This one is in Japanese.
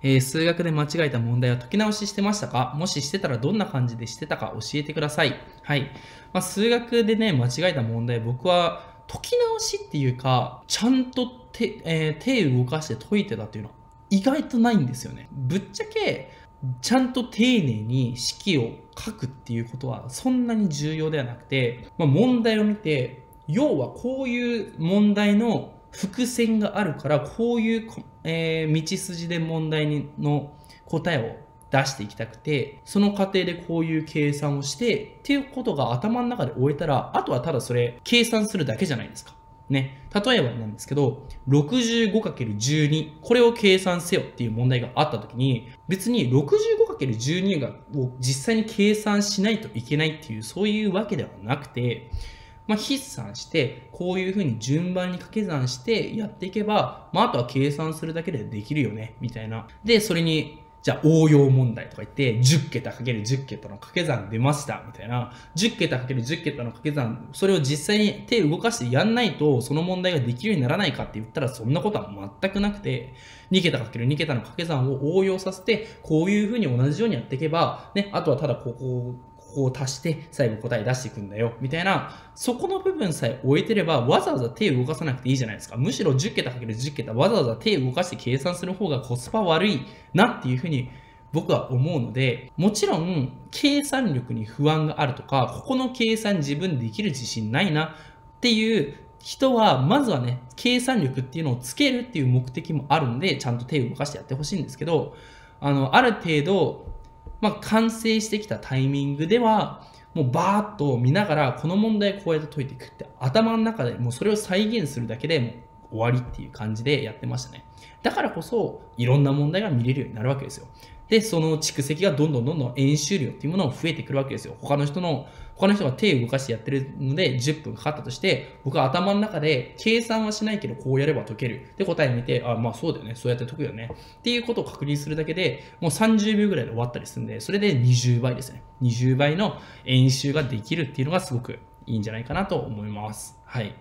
数学で間違えた問題は解き直ししてましたか？もししてたらどんな感じでしてたか教えてください。はい。数学でね、間違えた問題、僕は解き直しっていうか、ちゃんと手を動かして解いてたっていうのは意外とないんですよね。ぶっちゃけ、ちゃんと丁寧に式を書くっていうことはそんなに重要ではなくて、問題を見て、要はこういう問題の伏線があるから、こういう、道筋で問題の答えを出していきたくて、その過程でこういう計算をして、っていうことが頭の中で終えたら、あとはただそれ、計算するだけじゃないですか。ね。例えばなんですけど、65×12、これを計算せよっていう問題があったときに、別に 65×12 を実際に計算しないといけないっていう、そういうわけではなくて、筆算して、こういうふうに順番に掛け算してやっていけば、あとは計算するだけでできるよね、みたいな。で、それに、じゃあ応用問題とか言って、10桁 ×10 桁の掛け算出ました、みたいな。10桁 ×10 桁の掛け算、それを実際に手を動かしてやんないと、その問題ができるようにならないかって言ったら、そんなことは全くなくて、2桁 ×2 桁の掛け算を応用させて、こういうふうに同じようにやっていけば、ね、あとはただここを足して最後答え出していくんだよみたいな、そこの部分さえ終えてればわざわざ手を動かさなくていいじゃないですか。むしろ10桁 ×10 桁わざわざ手を動かして計算する方がコスパ悪いなっていうふうに僕は思うので、もちろん計算力に不安があるとか、ここの計算自分できる自信ないなっていう人は、まずはね、計算力っていうのをつけるっていう目的もあるんで、ちゃんと手を動かしてやってほしいんですけど、ある程度完成してきたタイミングでは、もうバーッと見ながら、この問題こうやって解いていくって、頭の中でもうそれを再現するだけでもう終わりっていう感じでやってましたね。だからこそ、いろんな問題が見れるようになるわけですよ。で、その蓄積がどんどん演習量っていうものを増えてくるわけですよ。他の人が手を動かしてやってるので10分かかったとして、僕は頭の中で計算はしないけどこうやれば解ける。で、答え見て、そうだよね。そうやって解くよね。っていうことを確認するだけで、もう30秒ぐらいで終わったりするんで、それで20倍ですね。20倍の演習ができるっていうのがすごくいいんじゃないかなと思います。はい。